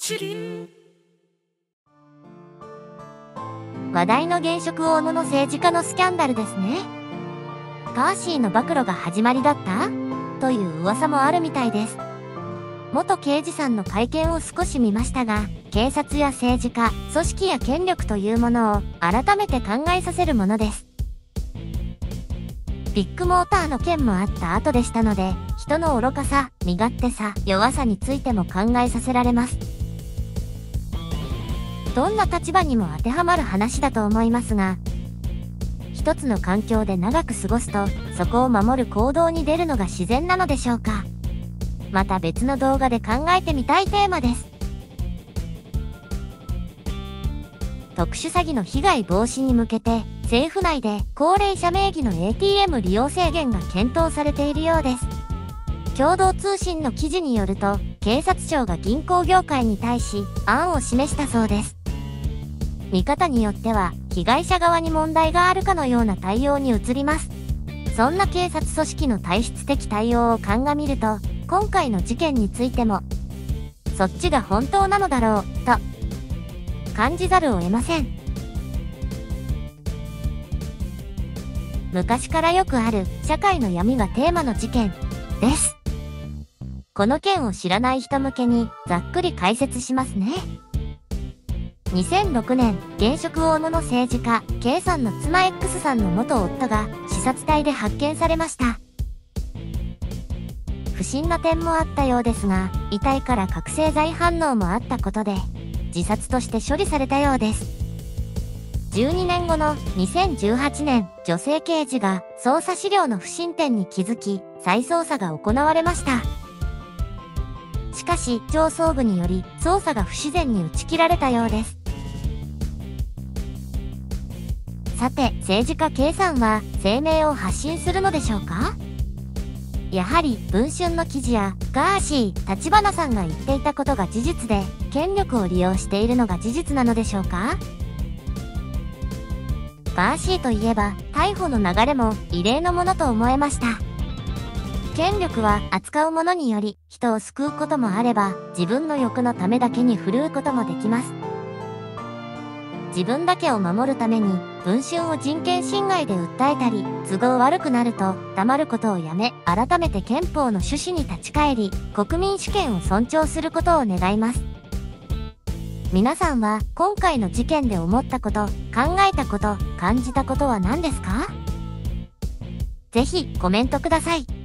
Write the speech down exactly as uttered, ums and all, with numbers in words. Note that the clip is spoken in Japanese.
話題の現職大野の政治家のスキャンダルですね。ガーシーの暴露が始まりだったという噂もあるみたいです。元刑事さんの会見を少し見ましたが、警察や政治家、組織や権力というものを改めて考えさせるものです。ビッグモーターの件もあった後でしたので、人の愚かさ、身勝手さ、弱さについても考えさせられます。どんな立場にも当てはまる話だと思いますが、一つの環境で長く過ごすと、そこを守る行動に出るのが自然なのでしょうか。また別の動画で考えてみたいテーマです。特殊詐欺の被害防止に向けて、政府内で高齢者名義の エーティーエム 利用制限が検討されているようです。共同通信の記事によると、警察庁が銀行業界に対し案を示したそうです。見方によっては、被害者側に問題があるかのような対応に移ります。そんな警察組織の体質的対応を鑑みると、今回の事件についても、そっちが本当なのだろう、と感じざるを得ません。昔からよくある社会の闇がテーマの事件です。この件を知らない人向けにざっくり解説しますね。にせんろくねん、現職大野の政治家、K さんの妻 X さんの元夫が刺殺体で発見されました。不審な点もあったようですが、遺体から覚醒剤反応もあったことで、自殺として処理されたようです。じゅうにねんごのにせんじゅうはちねん、女性刑事が捜査資料の不審点に気づき、再捜査が行われました。しかし、上層部により捜査が不自然に打ち切られたようです。さて、政治家 K さんは声明を発信するのでしょうか？やはり、文春の記事やガーシー、立花さんが言っていたことが事実で、権力を利用しているのが事実なのでしょうか？ガーシーといえば、逮捕の流れも異例のものと思えました。権力は扱うものにより、人を救うこともあれば、自分の欲のためだけに振るうこともできます。自分だけを守るために、文春を人権侵害で訴えたり、都合悪くなると、黙ることをやめ、改めて憲法の趣旨に立ち返り、国民主権を尊重することを願います。皆さんは、今回の事件で思ったこと、考えたこと、感じたことは何ですか？ぜひ、コメントください。